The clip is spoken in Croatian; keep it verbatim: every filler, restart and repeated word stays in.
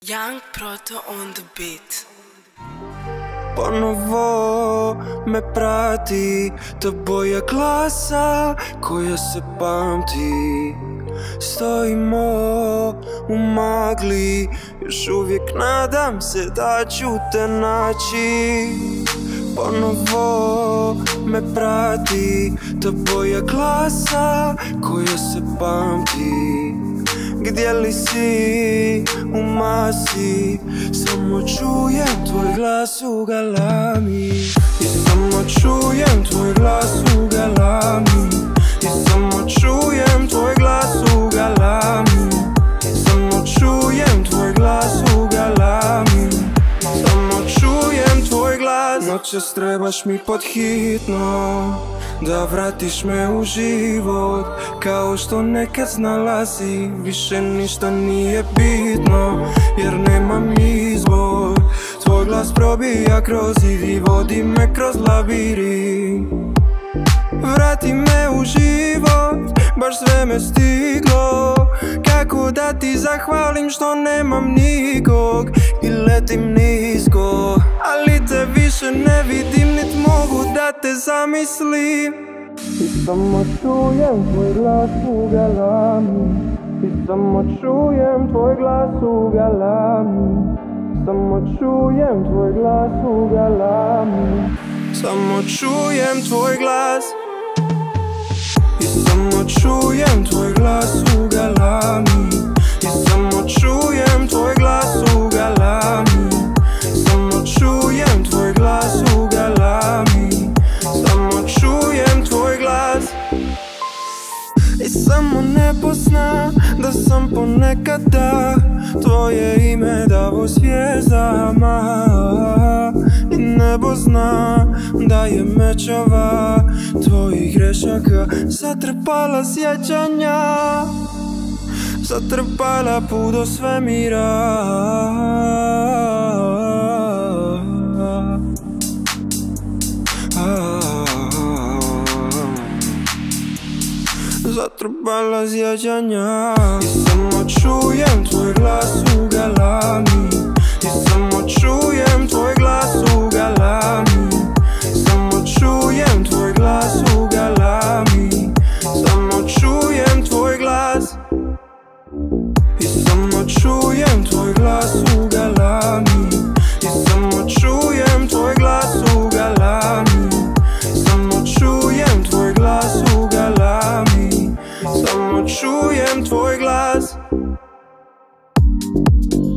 Young Proto on the beat. Ponovo me prati ta boja glasa koja se pamti. Stojimo u magli, još uvijek nadam se da ću te naći. Ponovo me prati ta boja glasa koja se pamti. Gdje li si u masi, samo čujem tvoj glas u galami. I samo čujem tvoj glas u galami. I samo čujem tvoj glas u galami. Samo čujem tvoj glas u galami. Samo čujem tvoj glas. Noćas trebaš mi pod hitno da vratiš me u život, kao što nekad znala si. Više ništa nije bitno, jer nemam izbor. Tvoj glas probija kroz zid i vodi me kroz labirint. Vrati me u život, baš sve me stiglo. Kako da ti zahvalim što nemam nikog i letim nisko. Ali te više ne vidim, nit mogu da te zamislim. I samo čujem tvoj glas u galami. I samo čujem tvoj glas u galami. Samo čujem tvoj glas u galami. Samo čujem tvoj glas. I samo čujem tvoj glas u galami. I samo čujem tvoj glas u galami. Samo čujem tvoj glas u galami. Samo čujem tvoj glas. I samo nebo zna da sam ponekada tvoje ime davo zvijezdama. I nebo zna da je mećava tvojih grešaka zatrpala sjećanja, zatrpala put do svemira. Zatrpala sjećanja. I samo čujem tvoj glas u galami. I samo čujem tvoj glas u galami. Samo čujem tvoj glas u galami. Samo čujem tvoj glas. I samo čujem tvoj glas u galami. I samo čujem tvoj glas u galami. Samo čujem tvoj glas u galami. Samo čujem tvoj glas.